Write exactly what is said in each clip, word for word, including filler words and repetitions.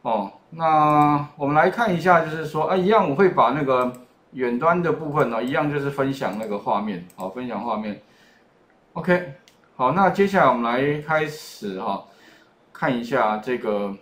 哦，那我们来看一下，就是说，啊，一样我会把那个远端的部分呢、哦，一样就是分享那个画面，好，分享画面。OK，好，那接下来我们来开始哈、哦，看一下这个。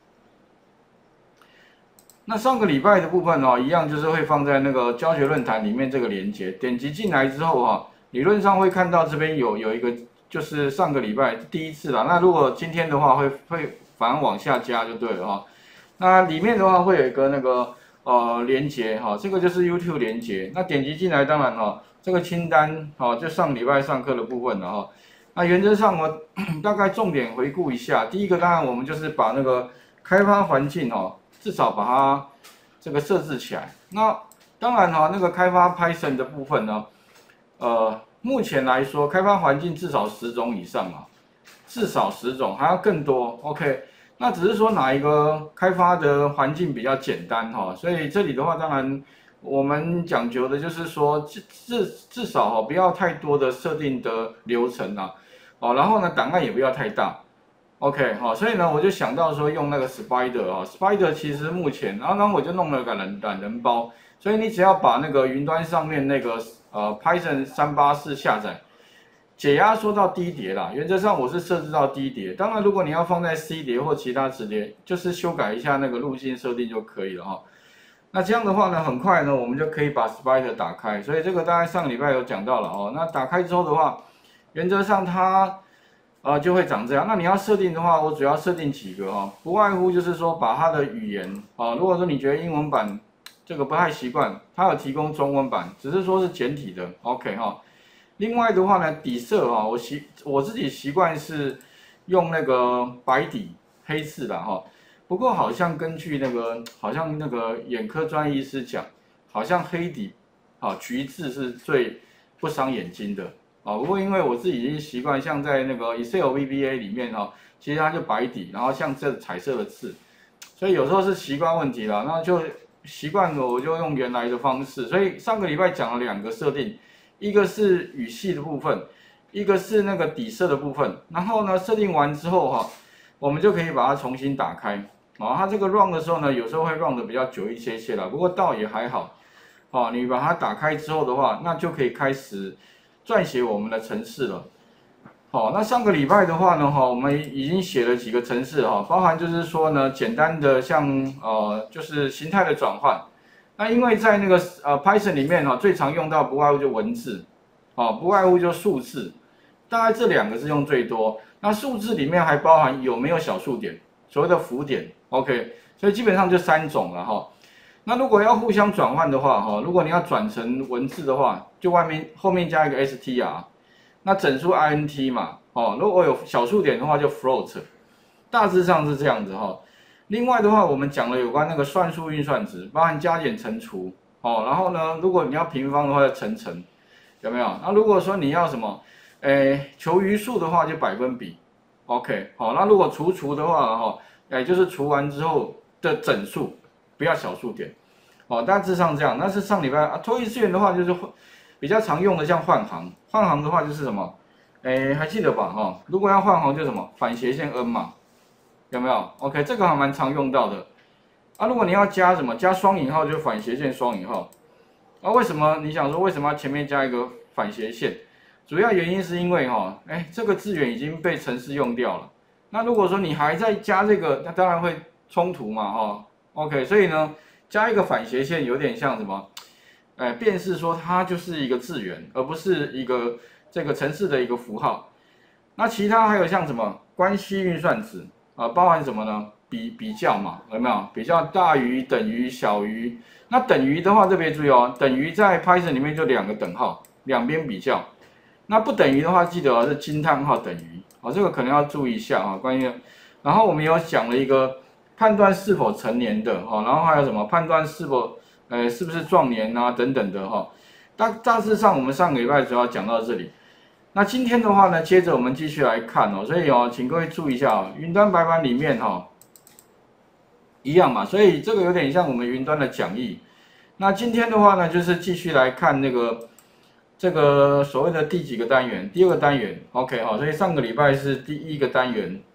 那上个礼拜的部分哦，一样就是会放在那个教学论坛里面这个连接，点击进来之后哈、哦，理论上会看到这边有有一个，就是上个礼拜第一次啦。那如果今天的话会会反而往下加就对了哈、哦。那里面的话会有一个那个呃连接哈，这个就是 YouTube 连接。那点击进来，当然哈、哦，这个清单哈、哦、就上礼拜上课的部分了哈。那原则上我大概重点回顾一下，第一个当然我们就是把那个开发环境哈、哦。至少把它这个设置起来。那当然哈、哦，那个开发 Python 的部分呢，呃，目前来说，开发环境至少十种以上啊，至少十种，还要更多。OK， 那只是说哪一个开发的环境比较简单哈、哦，所以这里的话，当然我们讲究的就是说，至至至少哈、哦，不要太多的设定的流程啊，哦，然后呢，档案也不要太大。OK， 好，所以呢，我就想到说用那个 Spider 啊 ，Spider 其实目前，然后呢，我就弄了个懒懒人包，所以你只要把那个云端上面那个呃 Python 三八四下载，解压缩到低碟啦，原则上我是设置到低碟，当然如果你要放在 C 碟或其他磁碟，就是修改一下那个路径设定就可以了哈。那这样的话呢，很快呢，我们就可以把 Spider 打开，所以这个大概上个礼拜有讲到了哦。那打开之后的话，原则上它。呃，就会长这样。那你要设定的话，我主要设定几个哈、哦，不外乎就是说把它的语言啊、哦，如果说你觉得英文版这个不太习惯，它有提供中文版，只是说是简体的 ，OK 哈、哦。另外的话呢，底色哈、哦，我习我自己习惯是用那个白底黑字的哈、哦。不过好像根据那个好像那个眼科专业医师讲，好像黑底啊、哦、橘字是最不伤眼睛的。啊，不过因为我自己已经习惯，像在那个 Excel V B A 里面哈，其实它就白底，然后像这彩色的字，所以有时候是习惯问题啦，那就习惯了，我就用原来的方式。所以上个礼拜讲了两个设定，一个是语系的部分，一个是那个底色的部分。然后呢，设定完之后哈，我们就可以把它重新打开。啊，它这个 run 的时候呢，有时候会 run 的比较久一些些啦，不过倒也还好。啊，你把它打开之后的话，那就可以开始。撰写我们的程式了，好，那上个礼拜的话呢，哈，我们已经写了几个程式哈，包含就是说呢，简单的像呃，就是形态的转换。那因为在那个呃 Python 里面哈，最常用到不外乎就文字，哦，不外乎就数字，大概这两个是用最多。那数字里面还包含有没有小数点，所谓的浮点 ，OK， 所以基本上就三种了哈。那如果要互相转换的话，哈，如果你要转成文字的话，就外面后面加一个 str， 那整数 int 嘛，哦，如果有小数点的话就 float， 大致上是这样子哈。另外的话，我们讲了有关那个算术运算值，包含加减乘除，哦，然后呢，如果你要平方的话，就乘乘，有没有？那如果说你要什么，诶，求余数的话就百分比 ，OK， 好，那如果除除的话，哈，哎，就是除完之后的整数。不要小数点，哦，大致上这样。那是上礼拜啊，脱异次元的话就是比较常用的，像换行，换行的话就是什么？哎，还记得吧？哈、哦，如果要换行就什么反斜线 n 嘛，有没有 ？OK， 这个还蛮常用到的。啊，如果你要加什么加双引号，就反斜线双引号。啊，为什么你想说为什么要前面加一个反斜线？主要原因是因为哈、哦，哎，这个字元已经被程式用掉了。那如果说你还在加这个，那当然会冲突嘛，哈、哦。OK， 所以呢，加一个反斜线有点像什么？哎，辨识说它就是一个字元，而不是一个这个程式的一个符号。那其他还有像什么关系运算值啊，包含什么呢？比比较嘛，有没有？比较大于、等于、小于。那等于的话特别注意哦，等于在 Python 里面就两个等号，两边比较。那不等于的话，记得哦是惊叹号等于，哦，这个可能要注意一下啊，关于。然后我们有讲了一个。判断是否成年的哈，然后还有什么判断是否呃是不是壮年啊等等的哈。大大致上我们上个礼拜主要讲到这里。那今天的话呢，接着我们继续来看哦，所以哦，请各位注意一下哦，云端白板里面哈一样嘛，所以这个有点像我们云端的讲义。那今天的话呢，就是继续来看那个这个所谓的第几个单元，第二个单元 ，OK 哈，所以上个礼拜是第一个单元。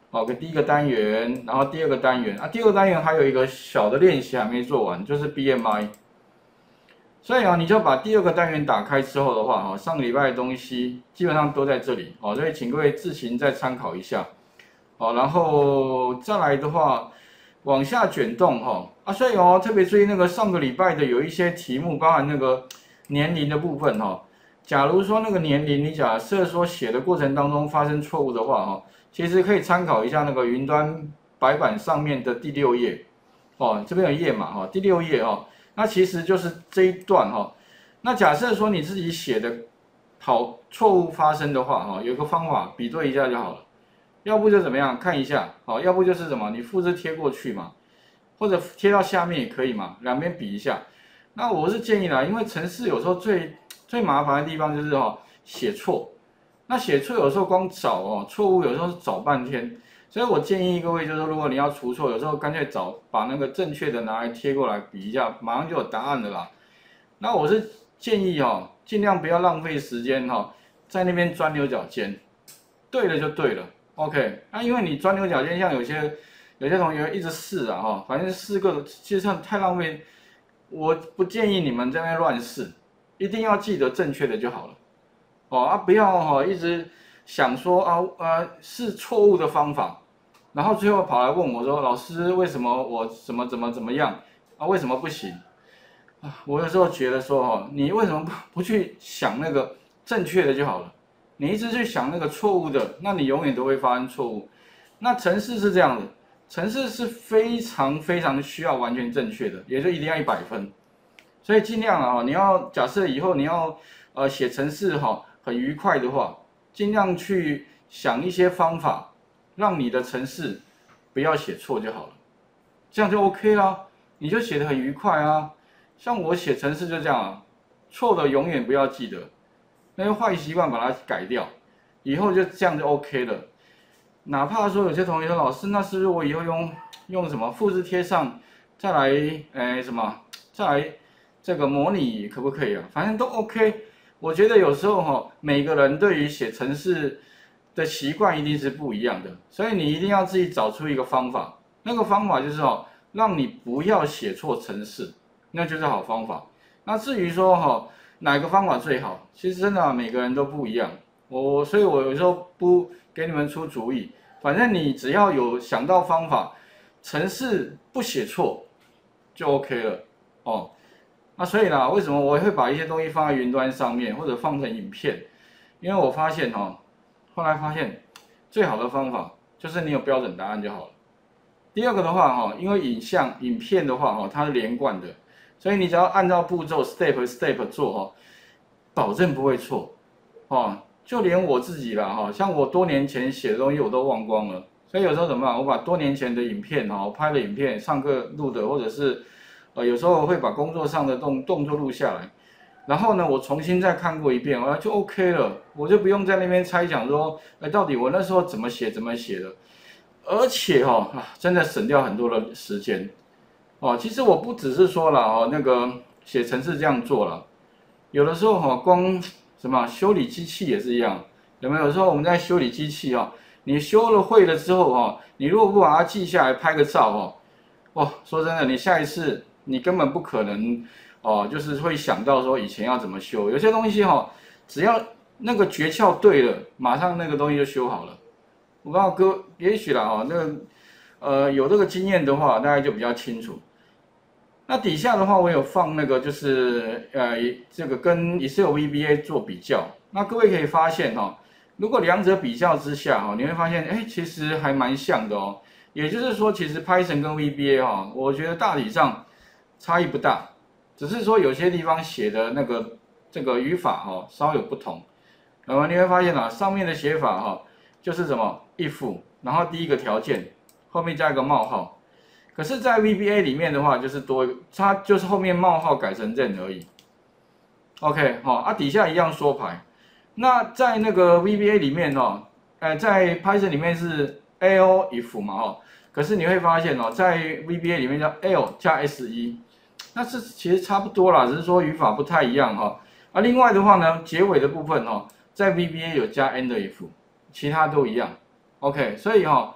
好，个第一个单元，然后第二个单元啊，第二个单元还有一个小的练习还没做完，就是 B M I。所以啊，你就把第二个单元打开之后的话，哈，上个礼拜的东西基本上都在这里，哦，所以请各位自行再参考一下，哦，然后再来的话，往下卷动哈，啊，所以哦，特别注意那个上个礼拜的有一些题目，包含那个年龄的部分哈。假如说那个年龄，你假设说写的过程当中发生错误的话哈，其实可以参考一下那个云端白板上面的第六页，哦，这边有页码哈，第六页哦。那其实就是这一段哈，那假设说你自己写的好错误发生的话哈，有个方法比对一下就好了，要不就怎么样看一下，好，要不就是什么你复制贴过去嘛，或者贴到下面也可以嘛，两边比一下。那我是建议啦，因为程式有时候最最麻烦的地方就是哈写错，那写错有时候光找哦错误有时候是找半天。所以我建议各位，就是如果你要除错，有时候干脆找把那个正确的拿来贴过来比一下，马上就有答案了啦。那我是建议哈，尽量不要浪费时间哈，在那边钻牛角尖，对了就对了 ，OK。那因为你钻牛角尖，像有些有些同学一直试啊哈，反正试个，其实上太浪费。我不建议你们在那边乱试，一定要记得正确的就好了。哦啊，不要哈一直想说啊呃是错误的方法，然后最后跑来问我说，老师为什么我怎么怎么怎么样啊？为什么不行？啊，我有时候觉得说哈，你为什么不不去想那个正确的就好了？你一直去想那个错误的，那你永远都会发生错误。那程式是这样的，程式是非常非常需要完全正确的，也就一定要一百分。所以尽量啊，你要假设以后你要呃写程式哈很愉快的话，尽量去想一些方法，让你的程式不要写错就好了，这样就 OK 啦，你就写得很愉快啊。像我写程式就这样啊，错的永远不要记得，那些坏习惯把它改掉，以后就这样就 OK 了。哪怕说有些同学说老师，那是不是我以后用用什么复制贴上，再来诶什么再来这个模拟可不可以啊？反正都 OK。我觉得有时候哈，每个人对于写程式的习惯一定是不一样的，所以你一定要自己找出一个方法。那个方法就是哦，让你不要写错程式，那就是好方法。那至于说哈，哪个方法最好，其实真的、啊、每个人都不一样。我所以，我有时候不给你们出主意，反正你只要有想到方法，程式不写错就 OK 了哦。那所以呢，为什么我会把一些东西放在云端上面，或者放成影片？因为我发现哦，后来发现最好的方法就是你有标准答案就好了。第二个的话哈，因为影像、影片的话哈，它是连贯的，所以你只要按照步骤 step step 做哈，保证不会错哦。就连我自己啦哈，像我多年前写的东西我都忘光了，所以有时候怎么办？我把多年前的影片哈，我拍的影片、上课录的，或者是呃有时候会把工作上的动动作录下来，然后呢，我重新再看过一遍，我就 OK 了，我就不用在那边猜想说，哎，到底我那时候怎么写怎么写的，而且哈、啊，真的省掉很多的时间哦。其实我不只是说了哦，那个写程式这样做了，有的时候哈、光什么修理机器也是一样，有没有？有时候我们在修理机器哈、你修了会了之后哈、你如果不把它记下来拍个照哈、哦，说真的，你下一次你根本不可能哦，就是会想到说以前要怎么修。有些东西哈，只要那个诀窍对了，马上那个东西就修好了。我告诉哥，也许啦哈，那个呃有这个经验的话，大概就比较清楚。那底下的话，我有放那个就是呃这个跟 Excel V B A 做比较。那各位可以发现哈，如果两者比较之下哈，你会发现哎，其实还蛮像的哦。也就是说，其实 Python 跟 V B A 哈，我觉得大体上差异不大，只是说有些地方写的那个这个语法哈稍有不同。那么你会发现啊，上面的写法哈就是什么 if， 然后第一个条件后面加一个冒号。可是，在 V B A 里面的话，就是多它就是后面冒号改成 then 而已。OK， 好、哦，啊底下一样缩排。那在那个 V B A 里面哦，呃，在 Python 里面是 L if 嘛哦，可是你会发现哦，在 V B A 里面叫 L 加 S 一，那是其实差不多啦，只是说语法不太一样哈、哦。啊，另外的话呢，结尾的部分哦，在 V B A 有加 end if， 其他都一样。OK， 所以哈、哦。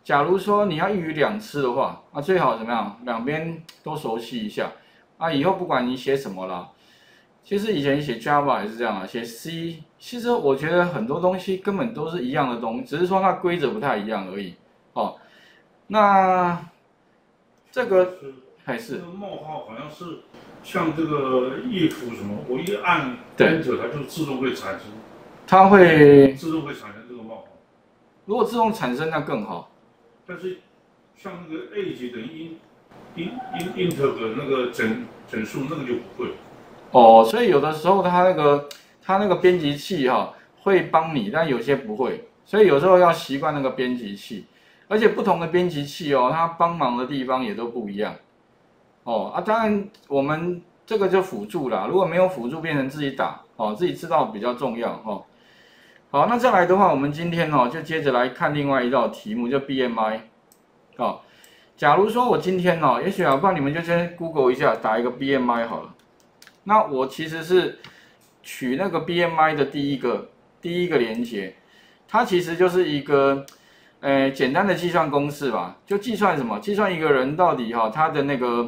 假如说你要一鱼两吃的话，啊，最好怎么样？两边都熟悉一下。啊，以后不管你写什么啦，其实以前写 Java 也是这样啊，写 C， 其实我觉得很多东西根本都是一样的东西，只是说它规则不太一样而已。哦，那这个还是冒号好像是像这个 if 什么，我一按 Enter 它就自动会产生， 它会自动会产生这个冒号。 如果自动产生那更好。 但是像那个 age 等于 in in integer 那个整整数那个就不会。 哦，所以有的时候它那个它那个编辑器哈、哦、会帮你，但有些不会，所以有时候要习惯那个编辑器，而且不同的编辑器哦，它帮忙的地方也都不一样。哦啊，当然我们这个就辅助啦，如果没有辅助，变成自己打哦，自己知道比较重要哦。好，那再来的话，我们今天哦就接着来看另外一道题目，就 B M I。哦，假如说我今天哦，也许啊，不然你们就先 Google 一下，打一个 B M I 好了。那我其实是取那个 B M I 的第一个第一个连接，它其实就是一个呃简单的计算公式吧，就计算什么？计算一个人到底哈、哦、他的那个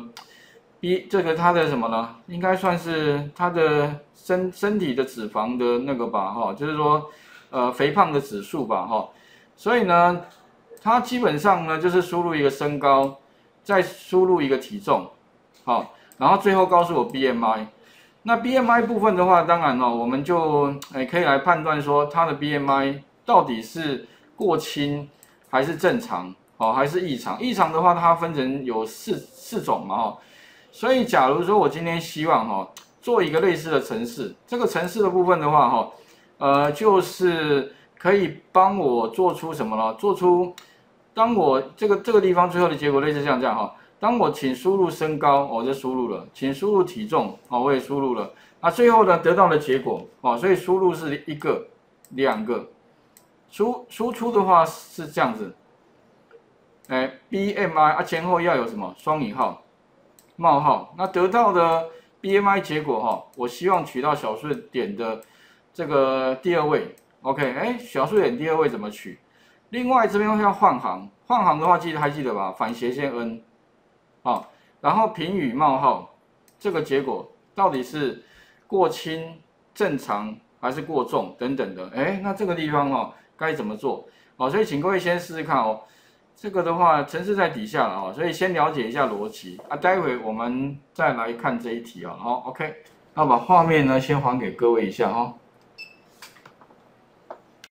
B 这个他的什么呢？应该算是他的身身体的脂肪的那个吧，哈、哦，就是说呃肥胖的指数吧，哈、哦。所以呢，它基本上呢就是输入一个身高，再输入一个体重，好、哦，然后最后告诉我 B M I。那 B M I 部分的话，当然哦，我们就诶可以来判断说它的 B M I 到底是过轻还是正常哦，还是异常。异常的话，它分成有四四种嘛哦。所以假如说我今天希望哈做一个类似的程式，这个程式的部分的话哈，呃就是可以帮我做出什么呢？做出当我这个这个地方最后的结果类似像这样哈。当我请输入身高，我就输入了；请输入体重，哦，我也输入了。那最后呢，得到的结果，哦，所以输入是一个、两个，输输出的话是这样子，哎 ，B M I 啊，前后要有什么双引号、冒号。那得到的 B M I 结果哈，我希望取到小数点的这个第二位。OK， 哎，小数点第二位怎么取？另外这边要换行，换行的话记得还记得吧？反斜线 n。好，然后评语冒号，这个结果到底是过轻、正常还是过重等等的？哎，那这个地方哦该怎么做？好，所以请各位先试试看哦。这个的话，程式在底下了哦，所以先了解一下逻辑啊。待会我们再来看这一题啊。好 ，OK，那把画面呢先还给各位一下哈、哦。